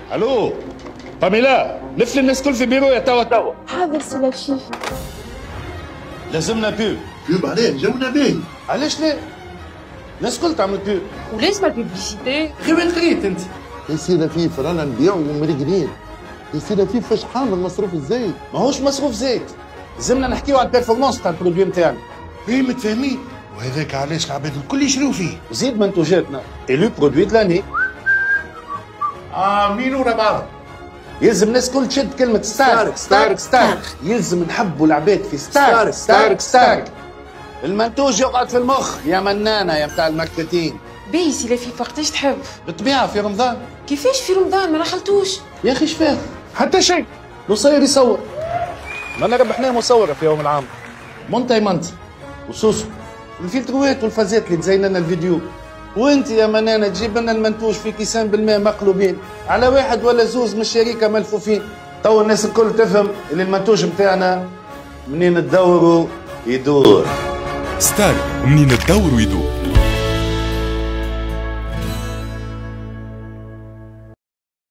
الو باميلا، لف الناس كل في بيرو يا توا. حاضر سي لطيف. لازمنا بيو. بيو عليه جونا باهي. علاش لا؟ الناس كل تعمل بيو. ولازم البيبليسيتي. غير وين قريت انت؟ يا سي لطيف رانا نبيعوا ومرقدين. يا سي لطيف فاش حامل مصروف الزيت؟ ماهوش مصروف زيت، لازمنا نحكيو على البيرفورمانس تاع البرودوي نتاعنا. ايه متفاهمين. وهذاك علاش العباد الكل يشريو فيه. وزيد منتوجاتنا الو برودوي دو لاني. مين ورا بعض؟ يلزم الناس كل تشد كلمة ستارك. يلزم نحبوا العباد في ستارك. المنتوج يقعد في المخ يا منانة يا متاع الماركتينغ. باهي سي لطيف، وقتاش تحب؟ بالطبيعة في رمضان. كيفاش في رمضان ما نخلطوش؟ يا أخي شفاه حتى شيء، نصير يصور. ما أنا ربحناه مصورة في يوم العام. مونتي وسوسو الفلتروات والفازات اللي تزين لنا الفيديو. وانت يا منانة تجيب لنا المنتوج في كيسان بالماء مقلوبين على واحد ولا زوز من الشركة ملفوفين. تو الناس الكل تفهم اللي المنتوج نتاعنا منين تدوروا يدور. ستار منين تدور ويدور.